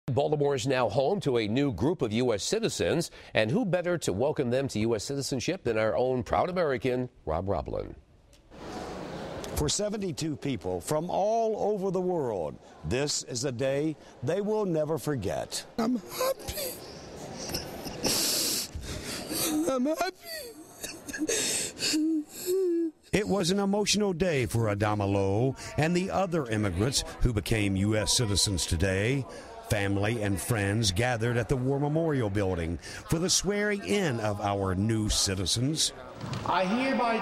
Baltimore is now home to a new group of U.S. citizens, and who better to welcome them to U.S. citizenship than our own proud American, Rob Roblin. For 72 people from all over the world, this is a day they will never forget. I'm happy. I'm happy. It was an emotional day for Adama Lowe and the other immigrants who became U.S. citizens today. Family and friends gathered at the War Memorial Building for the swearing in of our new citizens. I hereby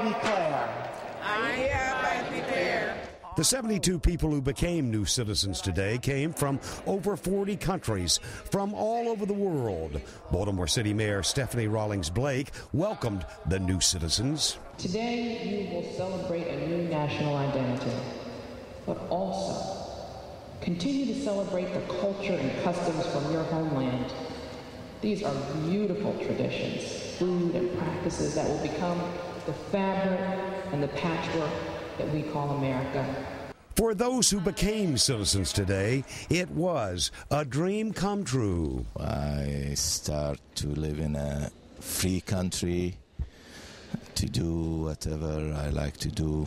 declare. The 72 people who became new citizens today came from over 40 countries from all over the world. Baltimore City Mayor Stephanie Rawlings Blake welcomed the new citizens. Today you will celebrate a new national identity, but also continue to celebrate the culture and customs from your homeland. These are beautiful traditions, food and practices that will become the fabric and the patchwork that we call America. For those who became citizens today, it was a dream come true. I start to live in a free country, to do whatever I like to do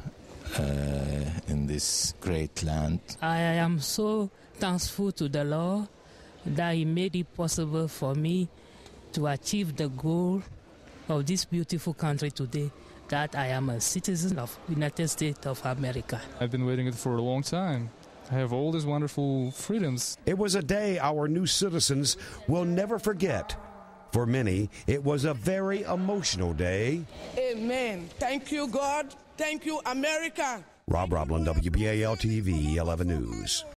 in this great land. I am so thankful to the Lord that He made it possible for me to achieve the goal of this beautiful country today, that I am a citizen of the United States of America. I've been waiting for a long time. I have all these wonderful freedoms. It was a day our new citizens will never forget. For many, it was a very emotional day. Amen. Thank you, God. Thank you, America. Rob Roblin, WBAL-TV, 11 News.